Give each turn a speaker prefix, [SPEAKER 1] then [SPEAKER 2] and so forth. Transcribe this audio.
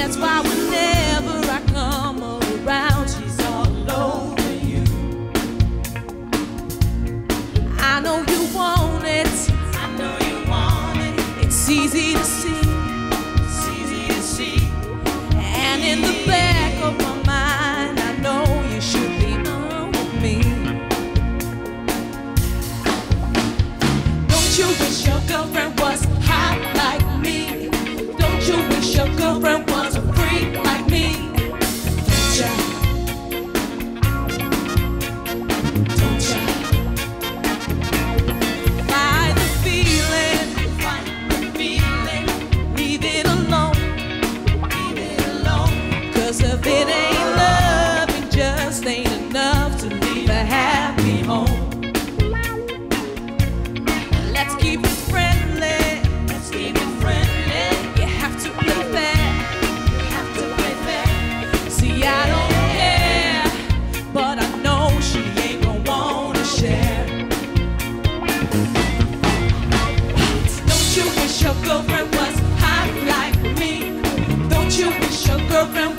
[SPEAKER 1] That's why whenever I come around, she's all over you. I know you want it. I know you want it. It's easy to see. It's easy to see. And in the back of my mind, I know you should be on with me. Don't you wish your girlfriend was hot like me? Don't you wish your girlfriend was a freak like me? Don't ya? Don't ya? Find the feeling, leave it alone, leave it alone. 'Cause if it ain't love, it just ain't enough to leave a happy home. Let's keep it friendly. Let's keep it friendly. You have to play fair. You have to play fair. See, I don't care, but I know she ain't gonna wanna share. Don't you wish your girlfriend was hot like me? Don't you wish your girlfriend